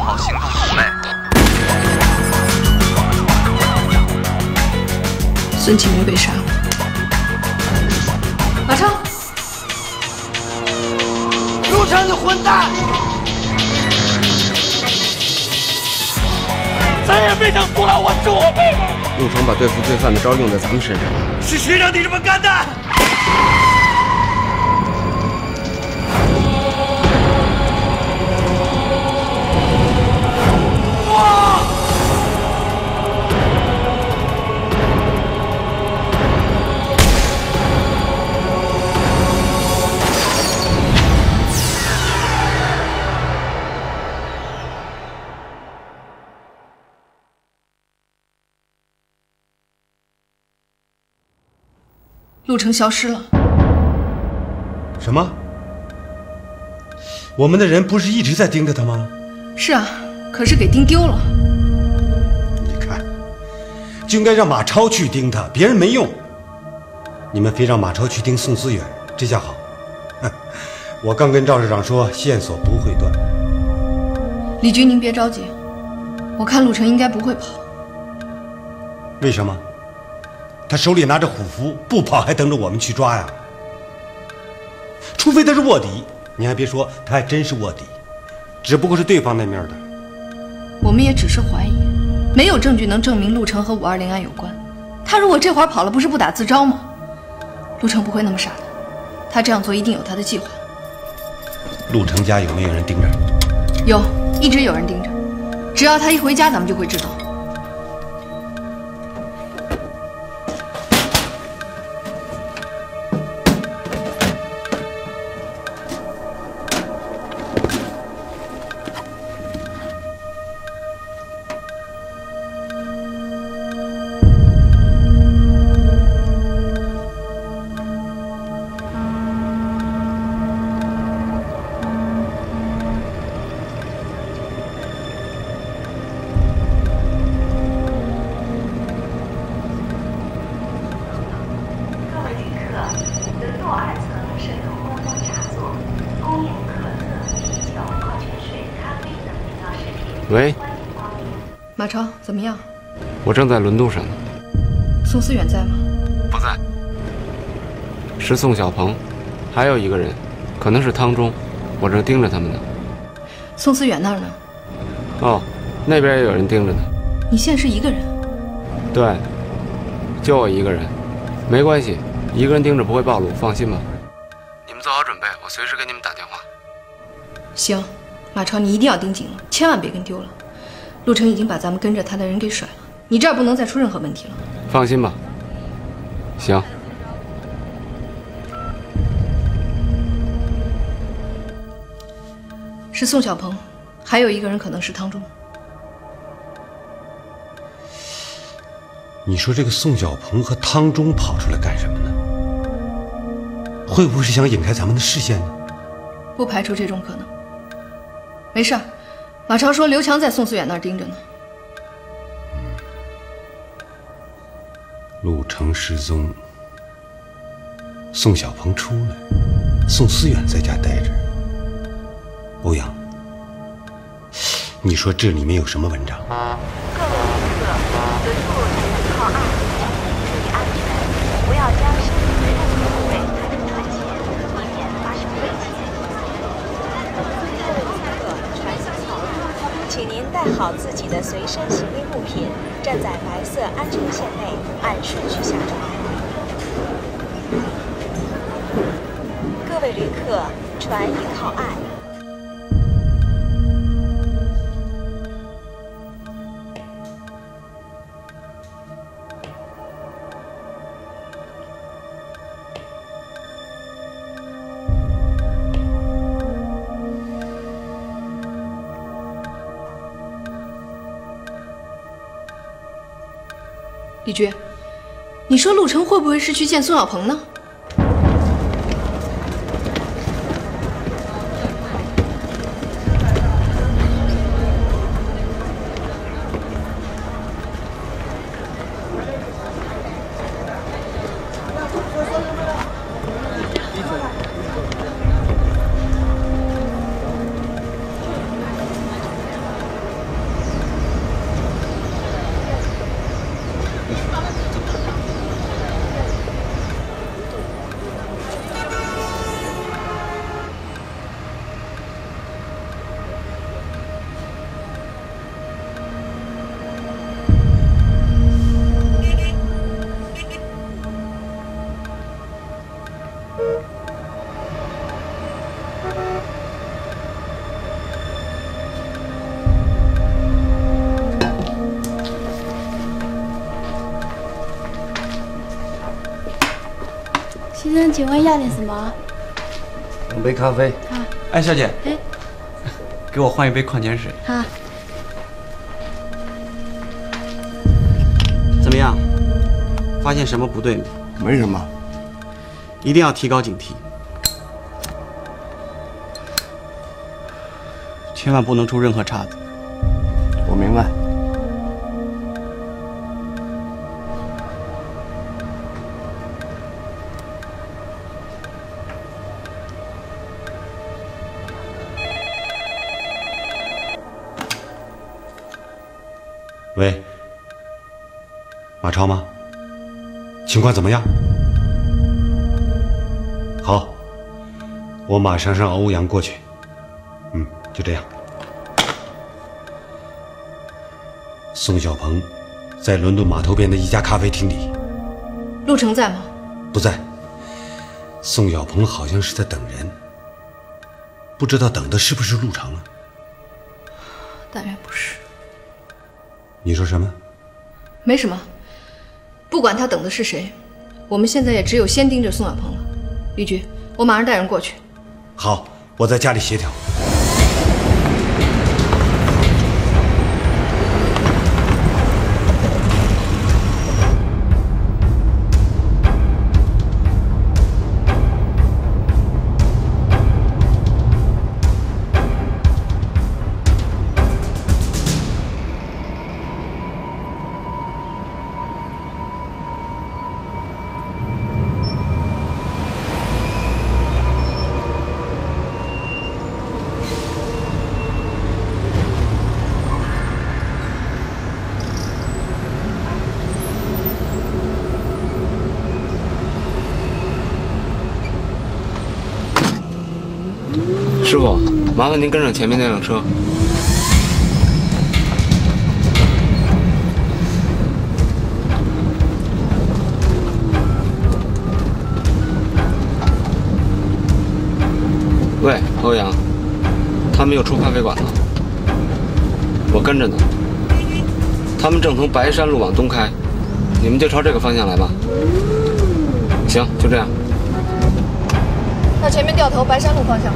好行动准备。 孙启明被杀了。马超， 陆城，你混蛋！咱也别想阻拦我救我妹妹！ 陆城把对付罪犯的招用在咱们身上， 是谁让你这么干的？ 陆城消失了。 什么？我们的人不是一直在盯着他吗？ 是啊，可是给盯丢了。 你看，就应该让马超去盯他，别人没用。你们非让马超去盯宋思远，这下好。我刚跟赵市长说，线索不会断。 李局，您别着急，我看陆城应该不会跑。 为什么？ 他手里拿着虎符，不跑还等着我们去抓呀？除非他是卧底，你还别说，他还真是卧底，只不过是对方那面的。 我们也只是怀疑，没有证据能证明陆城和520案有关。他如果这会儿跑了，不是不打自招吗？陆城不会那么傻的，他这样做一定有他的计划。 陆城家有没有人盯着？ 有，一直有人盯着。只要他一回家，咱们就会知道。 喂， 马超，怎么样？ 我正在轮渡上呢。 宋思远在吗？ 不在。是宋小鹏，还有一个人，可能是汤中，我正盯着他们呢。 宋思远那儿呢？ 哦，那边也有人盯着呢。 你现在是一个人？ 对，就我一个人，没关系，一个人盯着不会暴露，放心吧。你们做好准备，我随时给你们打电话。 行。 马超，你一定要盯紧了，千万别跟丢了。陆城已经把咱们跟着他的人给甩了，你这儿不能再出任何问题了。 放心吧。行。 是宋小鹏，还有一个人可能是汤中。 你说这个宋小鹏和汤中跑出来干什么呢？会不会是想引开咱们的视线呢？ 不排除这种可能。 没事儿，马超说刘强在宋思远那儿盯着呢。 陆城失踪，宋小鹏出来，宋思远在家待着。欧阳，你说这里面有什么文章？ 各位旅客，此处是靠岸，请注意安全，不要将身体的任何部位抬出船前，以免发生危险。 请您带好自己的随身行李物品，站在白色安全线内，按顺序下船。各位旅客，船已靠岸。 李局，你说陆城会不会是去见宋小鹏呢？ 请问要点什么？ 2杯咖啡。 好。 哎，小姐。 哎。 给我换一杯矿泉水。 好。 怎么样？发现什么不对没？ 没什么。 一定要提高警惕，千万不能出任何岔子。 我明白。 喂，马超吗？情况怎么样？好，我马上让欧阳过去。就这样。宋小鹏在伦敦码头边的一家咖啡厅里。 陆程在吗？ 不在。宋小鹏好像是在等人，不知道等的是不是陆程啊？ 但愿不是。 你说什么？ 没什么，不管他等的是谁，我们现在也只有先盯着宋小鹏了。玉菊，我马上带人过去。 好，我在家里协调。 师傅，麻烦您跟上前面那辆车。喂，欧阳，他们又出咖啡馆了，我跟着呢。他们正从白山路往东开，你们就朝这个方向来吧。行，就这样。 那前面掉头白山路方向。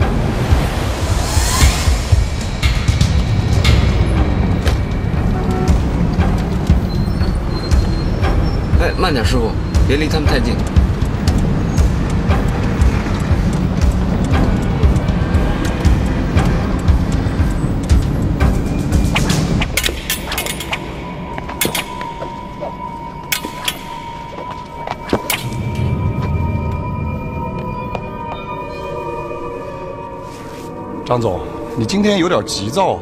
哎，慢点，师傅，别离他们太近。 张总，你今天有点急躁啊。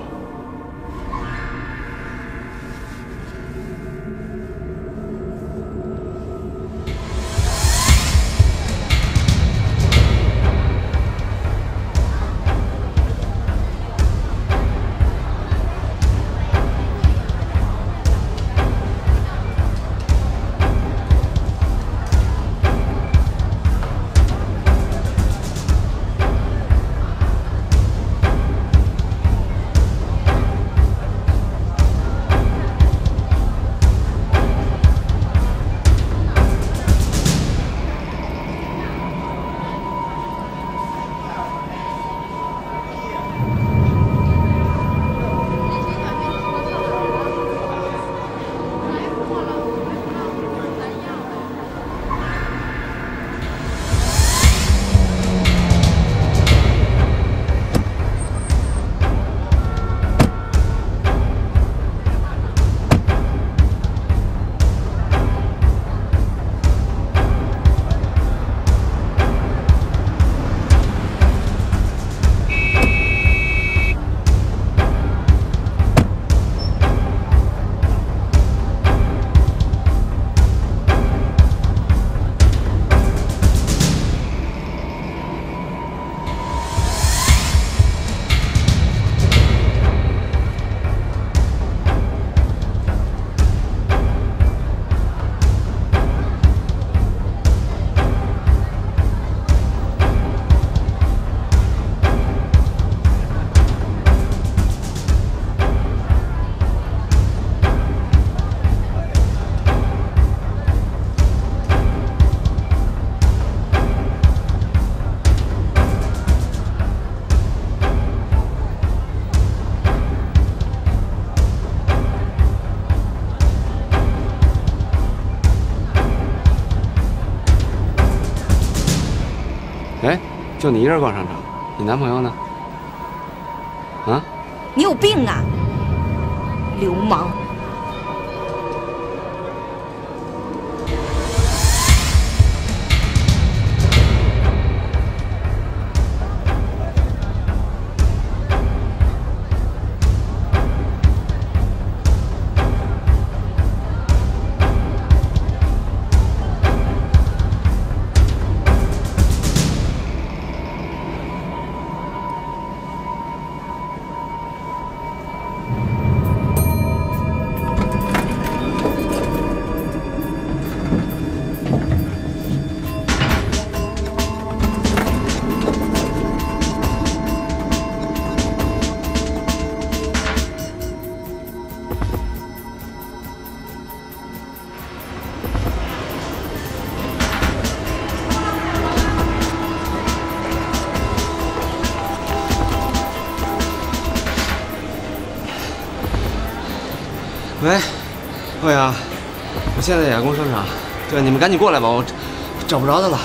就你一人逛商场，你男朋友呢？啊？ 你有病啊！流氓！ 喂，欧阳，我现在在亚工商场，对，你们赶紧过来吧，我找不着他了。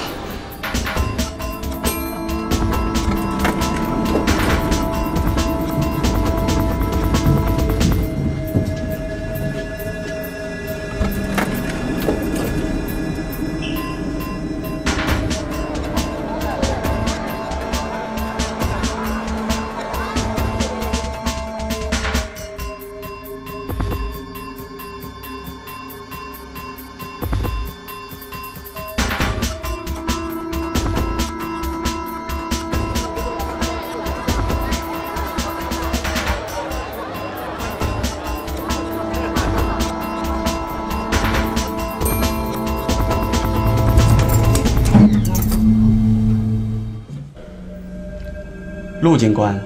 陆警官，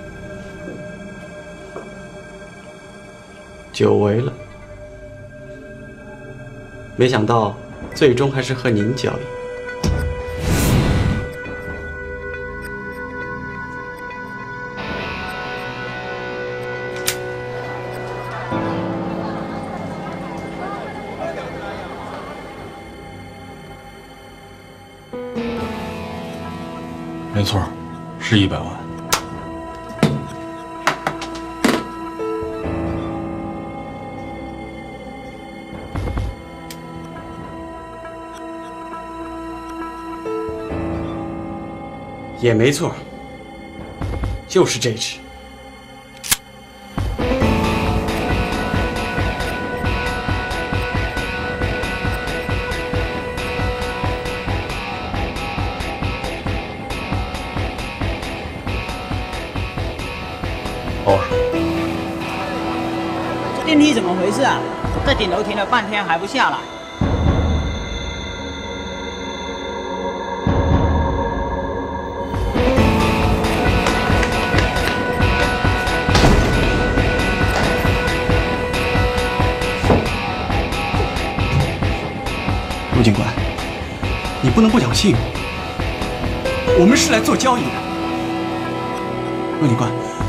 久违了，没想到最终还是和您交易。 没错，是100万。 也没错，就是这只。 哦， 这电梯怎么回事啊？在顶楼停了半天还不下来。 陆警官，你不能不相信我，我们是来做交易的。陆警官，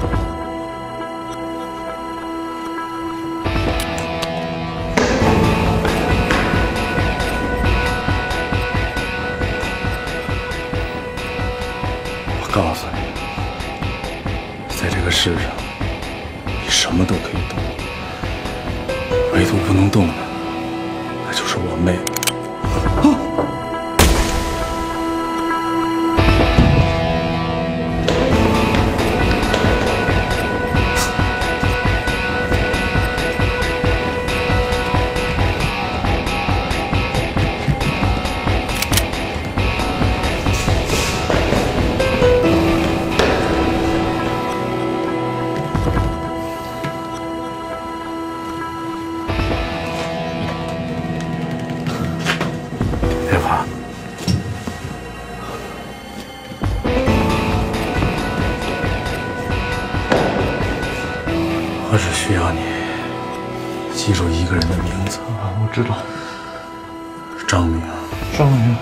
我告诉你，在这个世上，你什么都可以动，唯独不能动的，那就是我妹妹。别怕，我只需要你记住一个人的名字。我知道，张明。张明。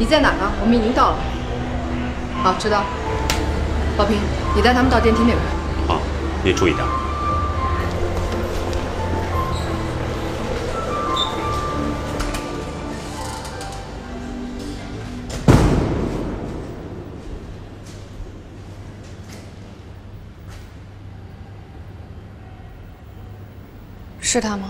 在哪呢？我们已经到了。好，知道。宝平，你带他们到电梯那边。 好，你注意点。 是他吗？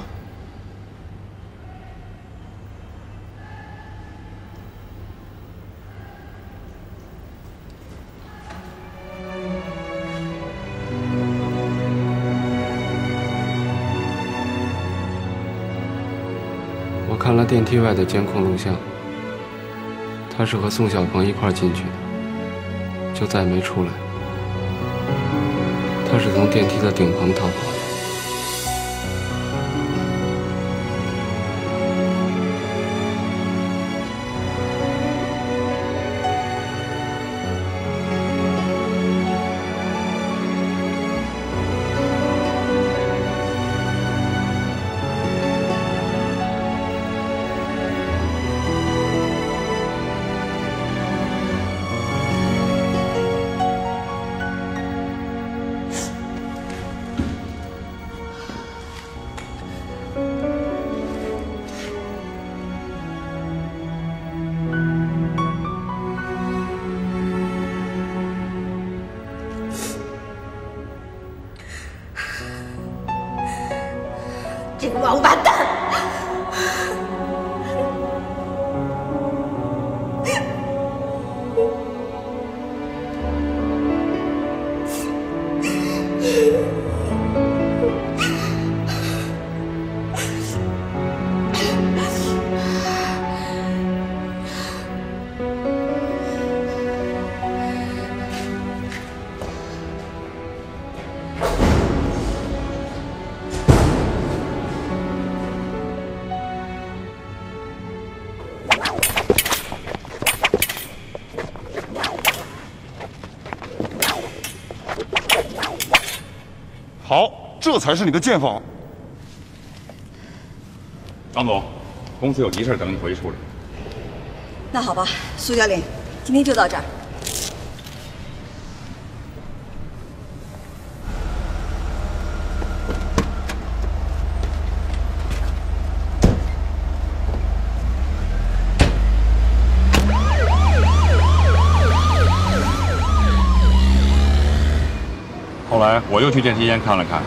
我看了电梯外的监控录像，他是和宋小鹏一块进去的，就再没出来。他是从电梯的顶棚逃跑的。 这个王八蛋！ 好，这才是你的剑法。张总，公司有急事等你回去处理。 那好吧，苏教练，今天就到这儿。 后来我又去电梯间看了看，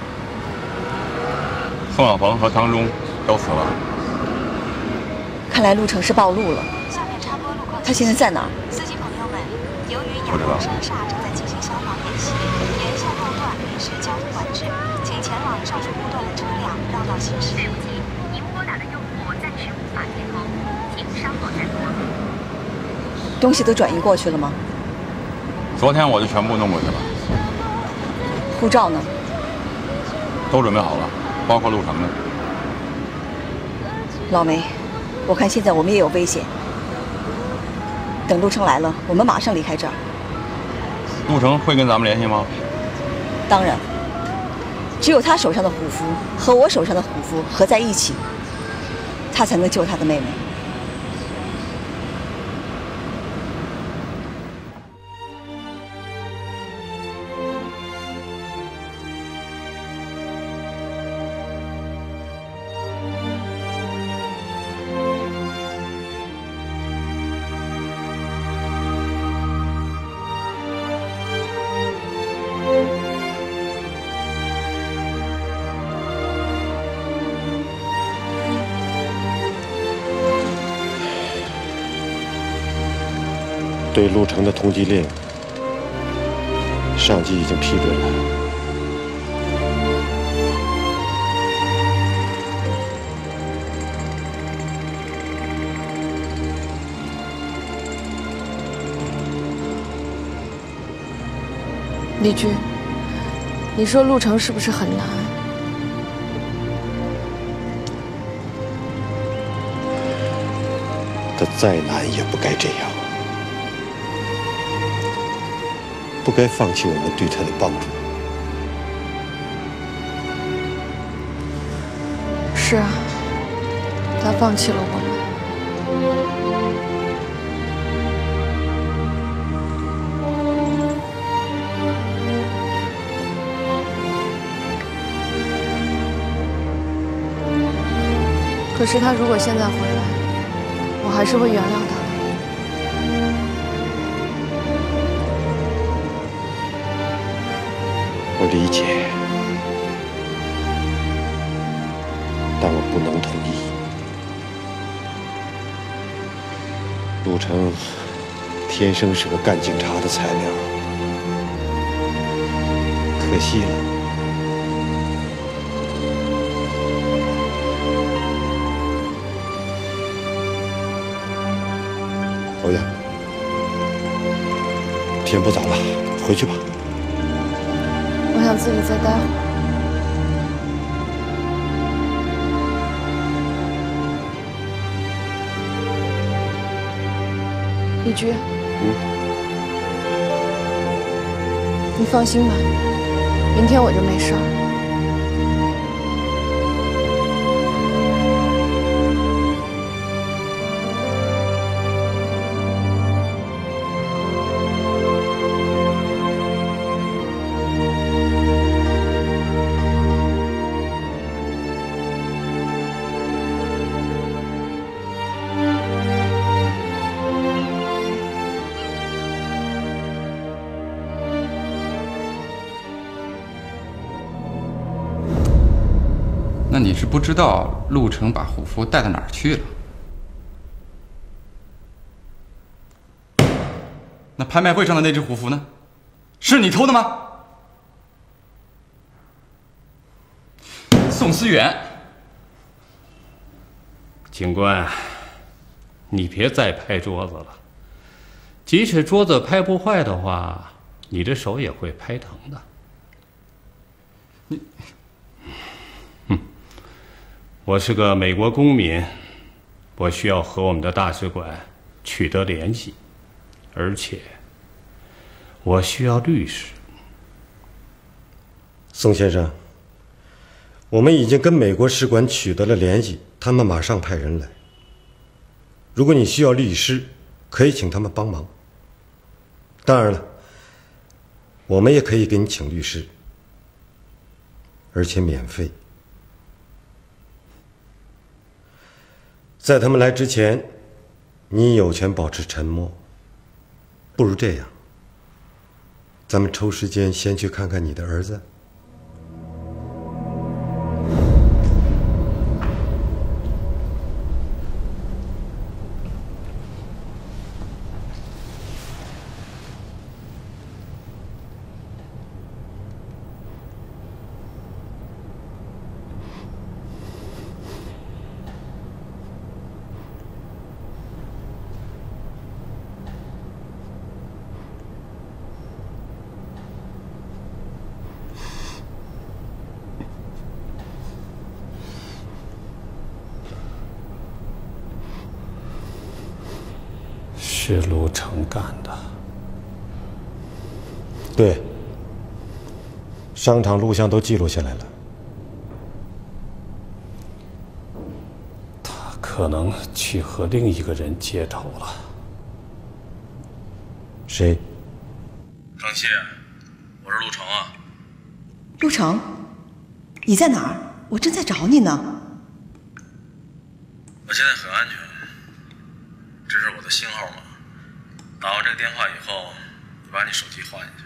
宋小鹏和汤中都死了。 看来陆程是暴露了。他现在在哪儿？ 司机朋友们，由于雅龙山煞正在进行消防演习，沿线路段临时交通管制，请前往上述路段的车辆绕道行驶。对不起，您拨打的用户暂时无法接通，请稍后再拨。 东西都转移过去了吗？ 昨天我就全部弄过去了。 护照呢？ 都准备好了，包括陆程的。 老梅，我看现在我们也有危险。等陆程来了，我们马上离开这儿。 陆程会跟咱们联系吗？ 当然，只有他手上的虎符和我手上的虎符合在一起，他才能救他的妹妹。 对陆程的通缉令，上级已经批准了。 李局，你说路程是不是很难？ 他再难也不该这样。不该放弃我们对他的帮助。 是啊，他放弃了我们。 可是他如果现在回来，我还是会原谅他的。 我理解，但我不能同意。陆成天生是个干警察的材料，可惜了。 欧阳，天不早了，回去吧。 我想自己再待会儿。李局，你放心吧，明天我就没事儿。 那你是不知道陆成把虎符带到哪儿去了？那拍卖会上的那只虎符呢？是你偷的吗？宋思远， 警官，你别再拍桌子了。即使桌子拍不坏的话，你的手也会拍疼的。我是个美国公民，我需要和我们的大使馆取得联系，而且我需要律师。 宋先生，我们已经跟美国使馆取得了联系，他们马上派人来。如果你需要律师，可以请他们帮忙。当然了，我们也可以给你请律师，而且免费。 在他们来之前，你有权保持沉默。不如这样，咱们抽时间先去看看你的儿子。 是陆成干的。 对，商场录像都记录下来了。 他可能去和另一个人接头了。 谁？ 张希，我是陆成啊。 陆成，你在哪儿？我正在找你呢。 我现在很安全，这是我的新号码。打完这个电话以后，你把你手机换一下。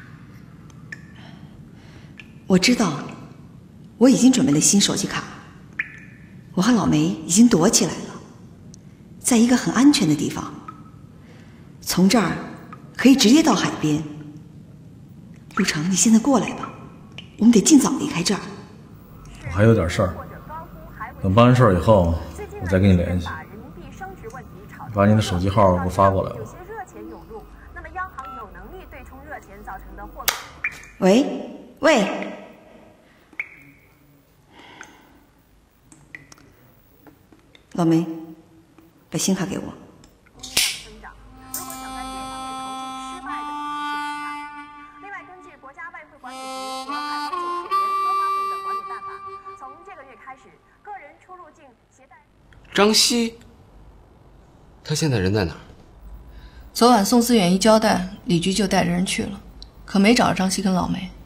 我知道，我已经准备了新手机卡。我和老梅已经躲起来了，在一个很安全的地方。从这儿可以直接到海边。陆成，你现在过来吧，我们得尽早离开这儿。 我还有点事儿，等办完事儿以后，我再跟你联系。把你的手机号给我发过来了。 喂，老梅，把新卡给我。 另外，根据国家外汇管理局和海关总署联合发布的管理办法，从这个月开始，个人出入境携带。 张希，他现在人在哪儿？ 昨晚宋思远一交代，李局就带着人去了，可没找着张希跟老梅。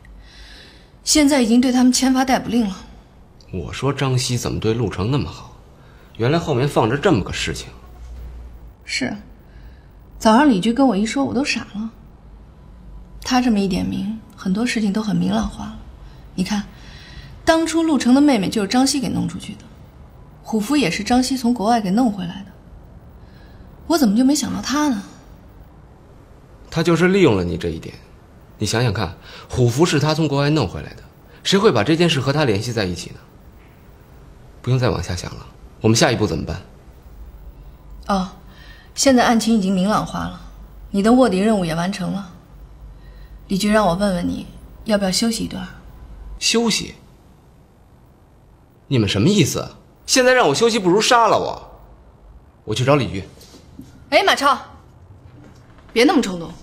现在已经对他们签发逮捕令了。 我说张希怎么对陆成那么好， 原来后面放着这么个事情。 是，早上李局跟我一说，我都傻了。他这么一点名，很多事情都很明朗化了。你看，当初陆成的妹妹就是张希给弄出去的，虎符也是张希从国外给弄回来的。我怎么就没想到他呢？ 他就是利用了你这一点。你想想看，虎符是他从国外弄回来的，谁会把这件事和他联系在一起呢？不用再往下想了，我们下一步怎么办？ 哦，现在案情已经明朗化了，你的卧底任务也完成了。李局让我问问你，要不要休息一段？ 休息？你们什么意思？现在让我休息，不如杀了我。我去找李局。 哎，马超，别那么冲动。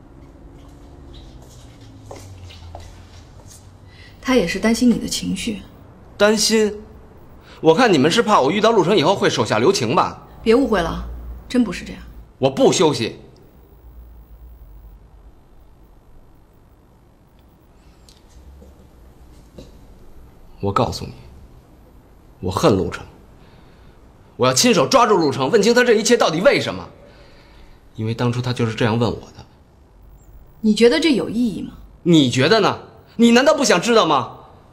他也是担心你的情绪。 担心？我看你们是怕我遇到陆成以后会手下留情吧？ 别误会了，真不是这样。 我不休息。我告诉你，我恨陆成。我要亲手抓住陆成，问清他这一切到底为什么。因为当初他就是这样问我的。 你觉得这有意义吗？ 你觉得呢？你难道不想知道吗？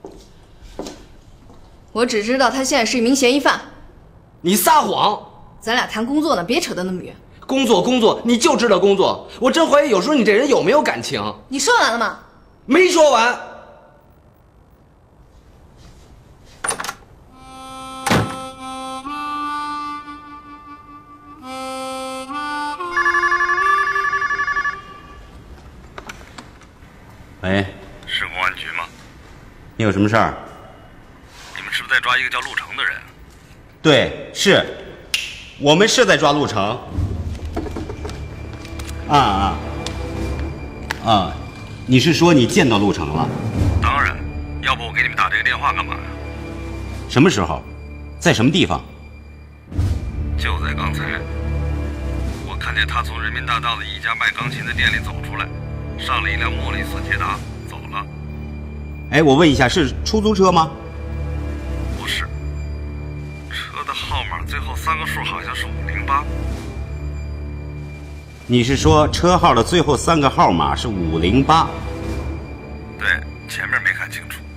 我只知道他现在是一名嫌疑犯。 你撒谎！ 咱俩谈工作呢，别扯得那么远。 工作，你就知道工作。我真怀疑有时候你这人有没有感情。 你说完了吗？ 没说完。 喂， 是公安局吗？ 你有什么事儿？ 你们是不是在抓一个叫陆成的人？ 对，是，我们是在抓陆成。你是说你见到陆成了？ 当然，要不我给你们打这个电话干嘛呀？ 什么时候？在什么地方？ 就在刚才，我看见他从人民大道的一家卖钢琴的店里走出来，上了一辆莫里斯捷达走了。 哎，我问一下，是出租车吗？ 不是，车的号码最后3个数好像是508。 你是说车号的最后3个号码是508？ 对，前面没看清楚。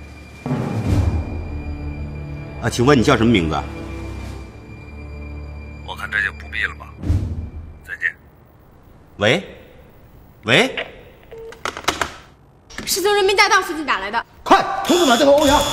请问你叫什么名字？ 我看这就不必了吧。再见。 喂， 是从人民大道附近打来的。 快，同志们，这个欧阳。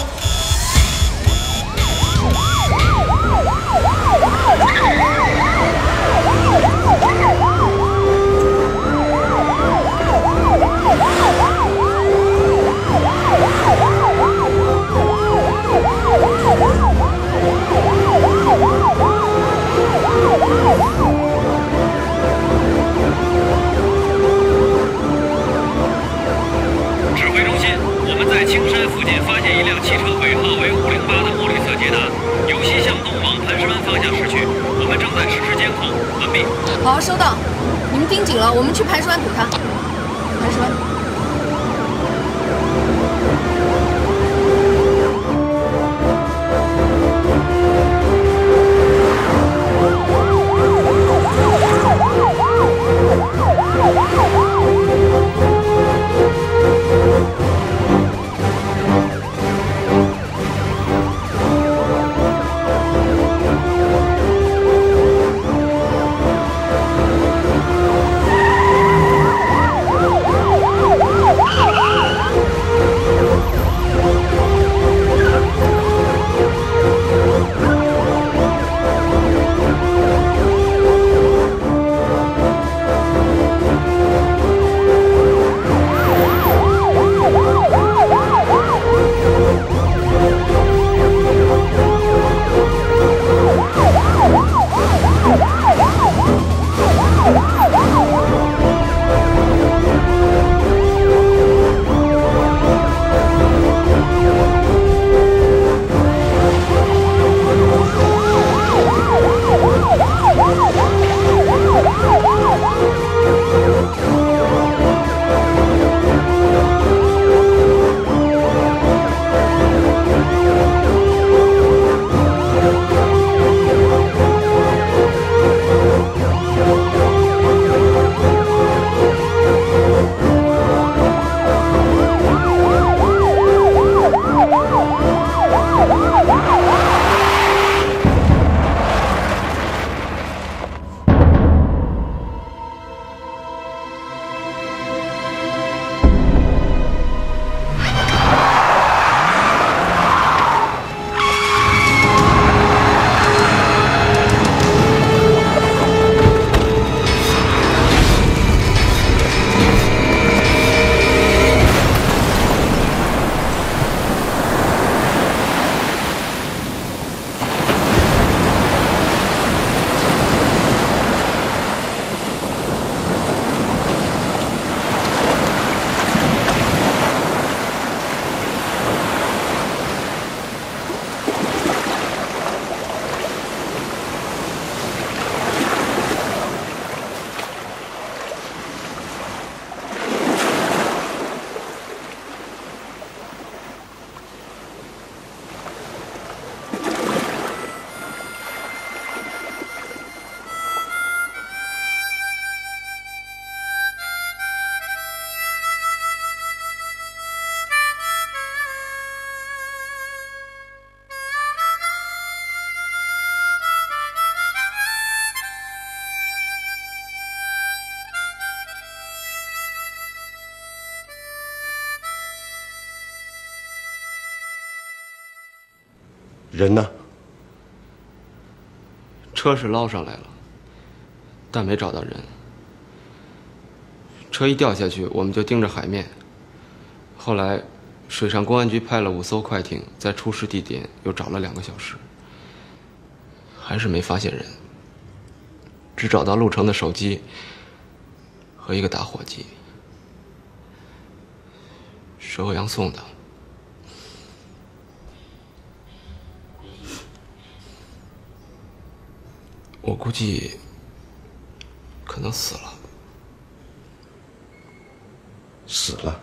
指挥中心，我们在青山附近发现一辆汽车，尾号为508的莫里斯捷达，由西向东往磐石湾方向驶去。我们正在实时监控，完毕。 好，收到。你们盯紧了，我们去磐石湾堵他。磐石湾。 人呢？ 车是捞上来了，但没找到人。车一掉下去，我们就盯着海面。后来，水上公安局派了5艘快艇，在出事地点又找了2个小时，还是没发现人，只找到陆程的手机和一个打火机，是欧阳送的。我估计可能死了。 死了？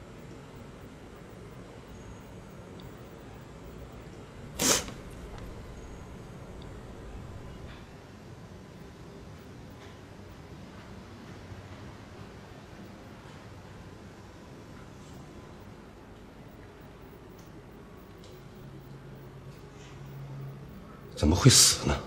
怎么会死呢？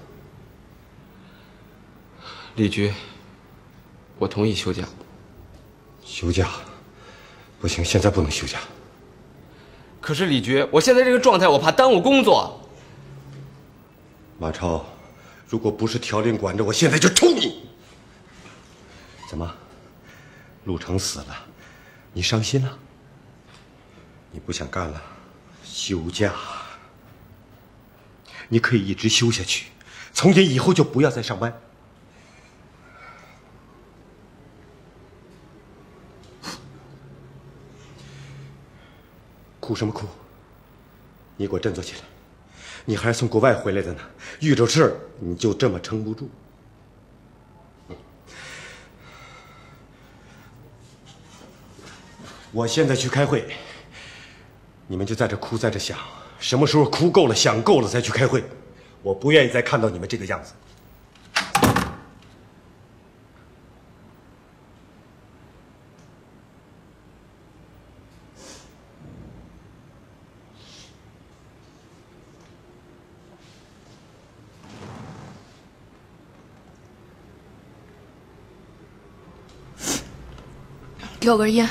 李局，我同意休假。 休假？不行，现在不能休假。 可是李局，我现在这个状态，我怕耽误工作。 马超，如果不是条令管着，我现在就抽你！怎么，陆程死了，你伤心了？你不想干了？休假。你可以一直休下去，从今以后就不要再上班。哭什么哭？你给我振作起来！你还是从国外回来的呢，遇着事儿你就这么撑不住。我现在去开会，你们就在这哭，在这想，什么时候哭够了、想够了再去开会。我不愿意再看到你们这个样子。 给我根烟。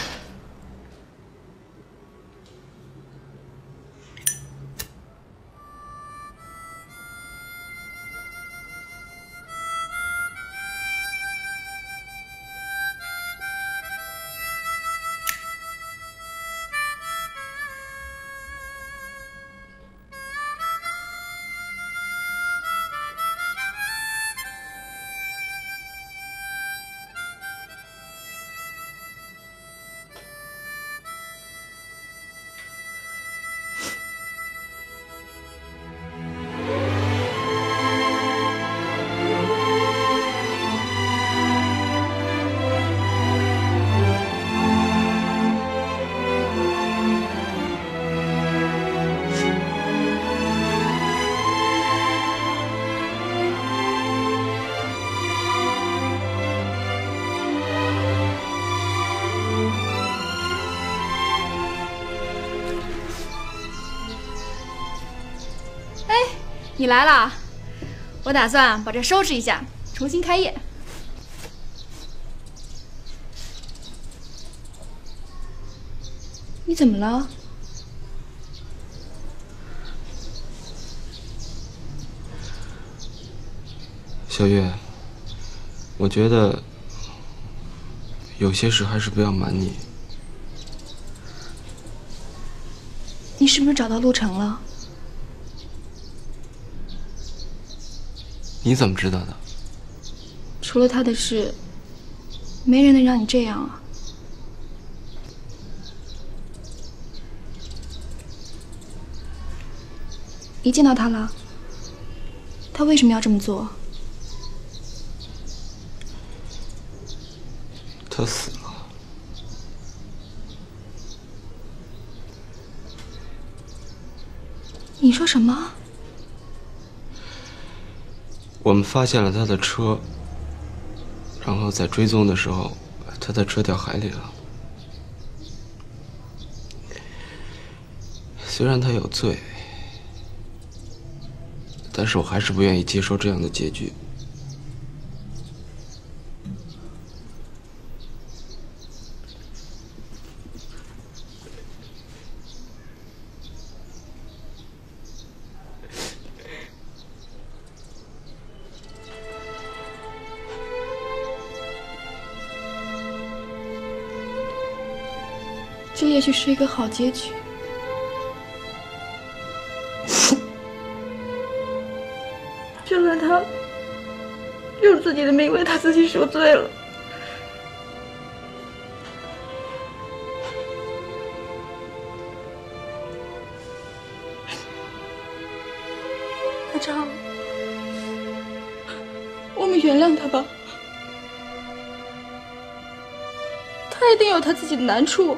你来了，我打算把这收拾一下，重新开业。 你怎么了？ 小月，我觉得有些事还是不要瞒你。 你是不是找到陆程了？ 你怎么知道的？ 除了他的事，没人能让你这样啊！你见到他了？他为什么要这么做？ 他死了。 你说什么？ 我们发现了他的车，然后在追踪的时候，他的车掉海里了。虽然他有罪，但是我还是不愿意接受这样的结局。 也许是一个好结局。就算他用自己的命为他自己赎罪了。阿昌，我们原谅他吧，他一定有他自己的难处。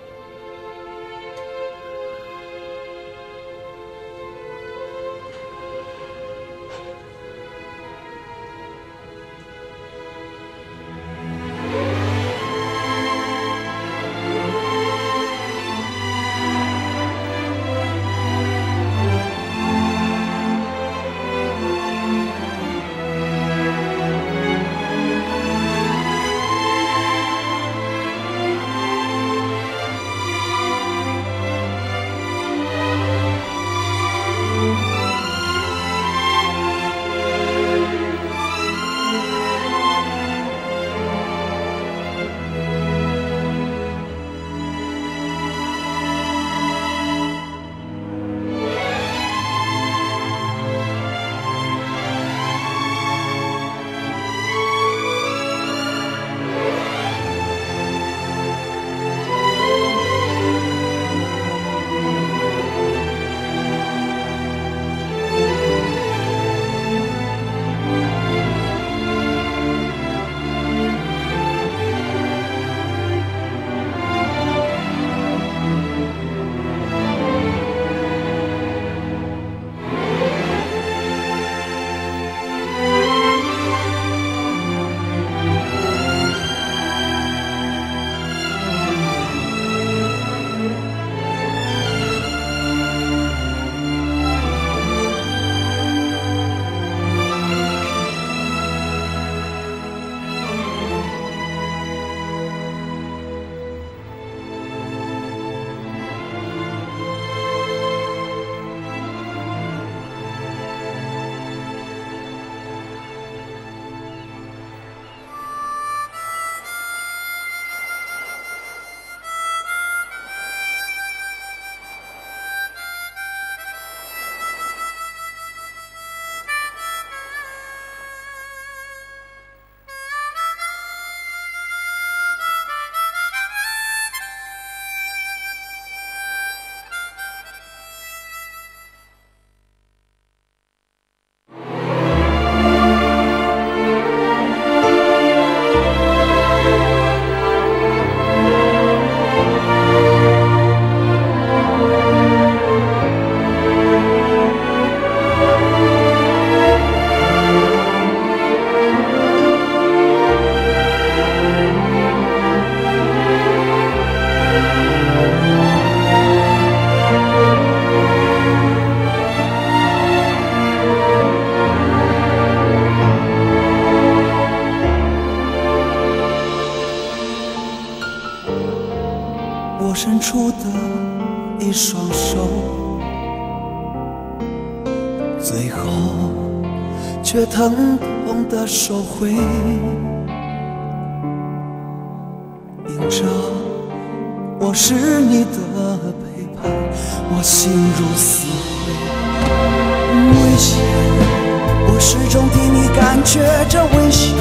伸出的一双手，最后却疼痛地收回，映着我是你的陪伴，我心如死灰。危险，我始终替你感觉着危险，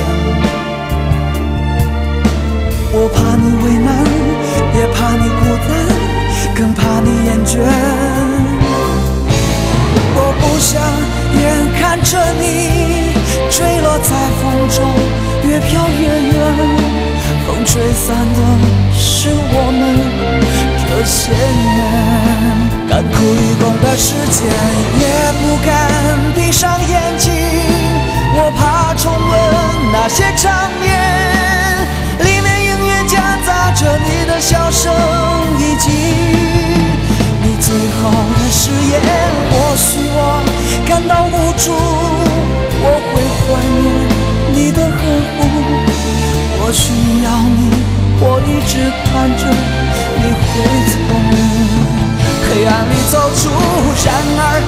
我怕你为难，也怕你孤单，更怕你厌倦。我不想眼看着你坠落在风中，越飘越远。风吹散的是我们这些年，干枯与共的时间，也不敢闭上眼睛。我怕重温那些场面，里面永远夹杂着你的笑声，以及你最后的誓言。或许我感到无助，我会怀念你的呵护。我需要你，我一直盼着你会从黑暗里走出。然而